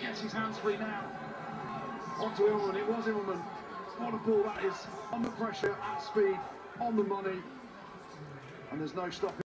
gets his hands free now. Onto Immelman, it was Immelman. What a ball that is, under pressure, at speed, on the money, and there's no stopping.